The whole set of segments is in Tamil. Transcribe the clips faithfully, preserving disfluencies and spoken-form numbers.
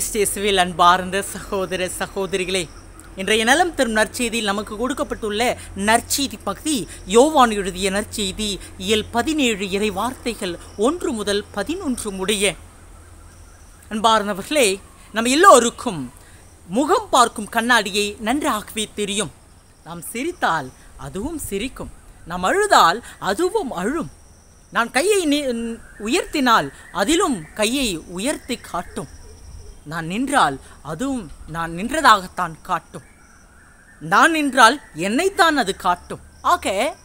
கிறிஸ்தேசுவில் அன்பார்ந்த சகோதர சகோதரிகளே, இன்றைய நலம் தரும் நற்செய்தியில் நமக்கு கொடுக்கப்பட்டுள்ள நற்செய்தி பகுதி யோவான் எழுதிய நற்செய்தி இயல் பதினேழு இறை வார்த்தைகள் ஒன்று முதல் பதினொன்று முடிய. அன்பார்ந்தவர்களே, நம்ம எல்லோருக்கும் முகம் பார்க்கும் கண்ணாடியை நன்றாகவே தெரியும். நாம் சிரித்தால் அதுவும் சிரிக்கும், நாம் அழுதால் அதுவும் அழும், நான் கையை உயர்த்தினால் அதிலும் கையை உயர்த்தி காட்டும், நான் நின்றால் அதுவும் நான் நின்றதாகத்தான் காட்டும், நான் நின்றால் என்னைத்தான் அது காட்டும். ஆக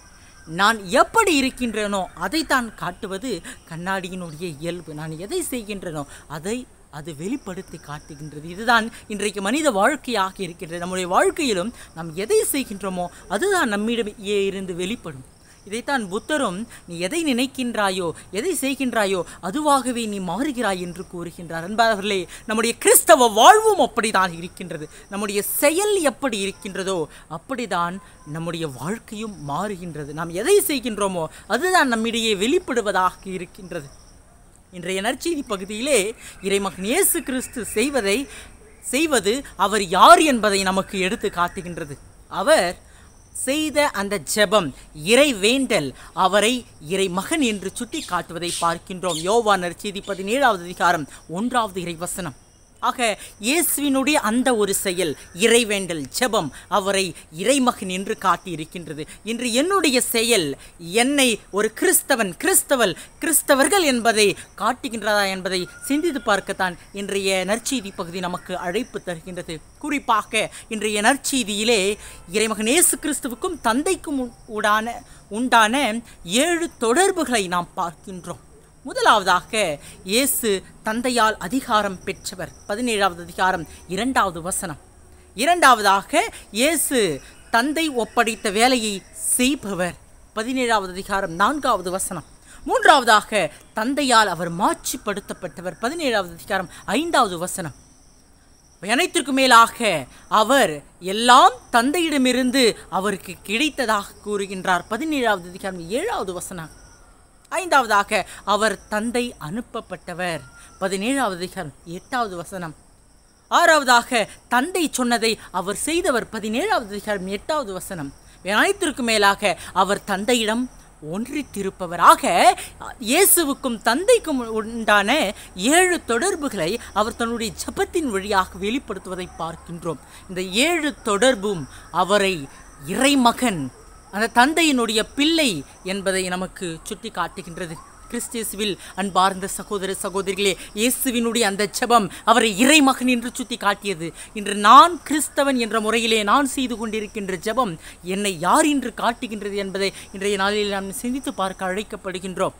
நான் எப்படி இருக்கின்றனோ அதைத்தான் காட்டுவது கண்ணாடியினுடைய இயல்பு. நான் எதை செய்கின்றனோ அதை அது வெளிப்படுத்தி காட்டுகின்றது. இதுதான் இன்றைக்கு மனித வாழ்க்கையாக இருக்கின்றது. நம்முடைய வாழ்க்கையிலும் நாம் எதை செய்கின்றோமோ அதுதான் நம்மிடையே இருந்து வெளிப்படும். இதைத்தான் புத்தரும், நீ எதை நினைக்கின்றாயோ எதை செய்கின்றாயோ அதுவாகவே நீ மாறுகிறாய் என்று கூறுகின்றார். அன்பார்களே, நம்முடைய கிறிஸ்தவ வாழ்வும் அப்படித்தான் இருக்கின்றது. நம்முடைய செயல் எப்படி இருக்கின்றதோ அப்படிதான் நம்முடைய வாழ்க்கையும் மாறுகின்றது. நாம் எதை செய்கின்றோமோ அதுதான் நம்மிடையே வெளிப்படுவதாக இருக்கின்றது. இன்றைய நற்செய்தி பகுதியிலே இறைமகன் இயேசு கிறிஸ்து செய்வதை செய்வது அவர் யார் என்பதை நமக்கு எடுத்து காட்டுகின்றது. அவர் செய்த அந்த ஜெபம், இறை வேண்டல், அவரை இறை மகன் என்று சுட்டி காட்டுவதை பார்க்கின்றோம். யோவான் நற்செய்தி பதினேழாவது அதிகாரம் ஒன்றாவது இறை வசனம். ஆக இயேசுவினுடைய அந்த ஒரு செயல், இறைவேண்டல், ஜெபம், அவரை இறைமகன் என்று காட்டி இருக்கின்றது. இன்று என்னுடைய செயல் என்னை ஒரு கிறிஸ்தவன், கிறிஸ்தவல், கிறிஸ்தவர்கள் என்பதை காட்டுகின்றதா என்பதை சிந்தித்து பார்க்கத்தான் இன்றைய நற்செய்தி பகுதி நமக்கு அழைப்பு தருகின்றது. குறிப்பாக இன்றைய நற்செய்தியிலே இறைமகன் இயேசு கிறிஸ்துவுக்கும் தந்தைக்கும் உடான உண்டான ஏழு தொடர்புகளை நாம் பார்க்கின்றோம். முதலாவதாக, இயேசு தந்தையால் அதிகாரம் பெற்றவர், பதினேழாவது அதிகாரம் இரண்டாவது வசனம். இரண்டாவதாக, இயேசு தந்தை ஒப்படைத்த வேலையை செய்பவர், பதினேழாவது அதிகாரம் நான்காவது வசனம். மூன்றாவதாக, தந்தையால் அவர் மாட்சிப்படுத்தப்பட்டவர், பதினேழாவது அதிகாரம் ஐந்தாவது வசனம். அனைத்திற்கும் மேலாக அவர் எல்லாம் தந்தையிடமிருந்து அவருக்கு கிடைத்ததாக கூறுகின்றார், பதினேழாவது அதிகாரம் ஏழாவது வசனம். ஐந்தாவதாக, அவர் தந்தை அனுப்பப்பட்டவர், பதினேழாவது அதிகாரம் எட்டாவது வசனம். ஆறாவதாக, தந்தை சொன்னதை அவர் செய்தவர், பதினேழாவது அதிகாரம் எட்டாவது வசனம். அனைத்திற்கும் மேலாக அவர் தந்தையிடம் ஒன்றித்திருப்பவராக இயேசுவுக்கும் தந்தைக்கும் உண்டான ஏழு தொடர்புகளை அவர் தன்னுடைய ஜெபத்தின் வழியாக வெளிப்படுத்துவதை பார்க்கின்றோம். இந்த ஏழு தொடர்பும் அவரை இறைமகன், அந்த தந்தையினுடைய பிள்ளை என்பதை நமக்கு சுட்டி காட்டுகின்றது. கிறிஸ்தேசுவில் அன்பார்ந்த சகோதர சகோதரிகளே, இயேசுவினுடைய அந்த ஜெபம் அவரை இறைமகன் என்று சுட்டி காட்டியது. இன்று நான் கிறிஸ்தவன் என்ற முறையிலே நான் செய்து கொண்டிருக்கின்ற ஜெபம் என்னை யார் என்று காட்டுகின்றது என்பதை இன்றைய நாளில் நாம் சிந்தித்து பார்க்க அழைக்கப்படுகின்றோம்.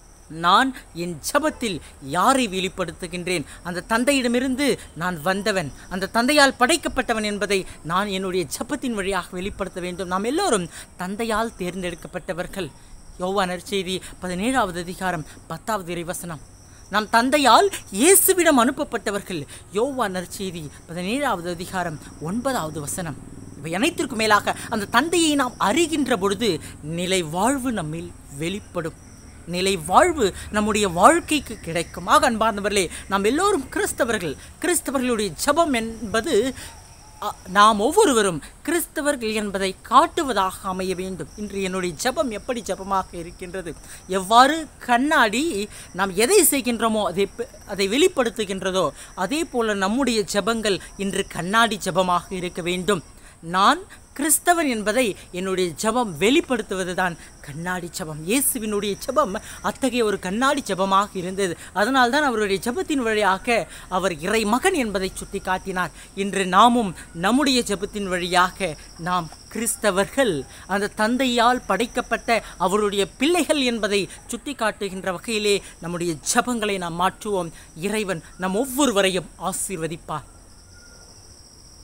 நான் என் ஜெபத்தில் யாரை வெளிப்படுத்துகின்றேன்? அந்த தந்தையிடமிருந்து நான் வந்தவன், அந்த தந்தையால் படைக்கப்பட்டவன் என்பதை நான் என்னுடைய ஜெபத்தின் வழியாக வெளிப்படுத்த வேண்டும். நாம் எல்லோரும் தந்தையால் தேர்ந்தெடுக்கப்பட்டவர்கள். யோவான் நற்செய்தி பதினேழாவது அதிகாரம் பத்தாவது இறைவசனம். நாம் தந்தையால் இயேசுவிடம் அனுப்பப்பட்டவர்கள், யோவான் நற்செய்தி பதினேழாவது அதிகாரம் ஒன்பதாவது வசனம். இவை அனைத்திற்கும் மேலாக அந்த தந்தையை நாம் அறிகின்ற பொழுது நிலை வாழ்வு நம்மில் வெளிப்படும், நிலை வாழ்வு நம்முடைய வாழ்க்கைக்கு கிடைக்கும். ஆக அன்பார்ந்தவர்களே, நாம் எல்லோரும் கிறிஸ்தவர்கள். கிறிஸ்தவர்களுடைய ஜெபம் என்பது நாம் ஒவ்வொருவரும் கிறிஸ்தவர்கள் என்பதை காட்டுவதாக அமைய வேண்டும். இன்று என்னுடைய ஜெபம் எப்படி ஜெபமாக இருக்கின்றது? எவ்வாறு கண்ணாடி நாம் எதை செய்கின்றோமோ அதை அதை வெளிப்படுத்துகின்றதோ அதே போல நம்முடைய ஜெபங்கள் இன்று கண்ணாடி ஜெபமாக இருக்க வேண்டும். நான் கிறிஸ்தவன் என்பதை என்னுடைய ஜெபம் வெளிப்படுத்துவது தான் கண்ணாடி ஜெபம். இயேசுவினுடைய ஜெபம் அத்தகைய ஒரு கண்ணாடி ஜெபமாக இருந்தது. அதனால்தான் அவருடைய ஜெபத்தின் வழியாக அவர் இறைமகன் என்பதை சுட்டி காட்டினார். இன்று நாமும் நம்முடைய ஜெபத்தின் வழியாக நாம் கிறிஸ்தவர்கள், அந்த தந்தையால் படைக்கப்பட்ட அவருடைய பிள்ளைகள் என்பதை சுட்டி காட்டுகின்ற வகையிலே நம்முடைய ஜெபங்களை நாம் மாற்றுவோம். இறைவன் நம் ஒவ்வொருவரையும் ஆசீர்வதிப்பார்.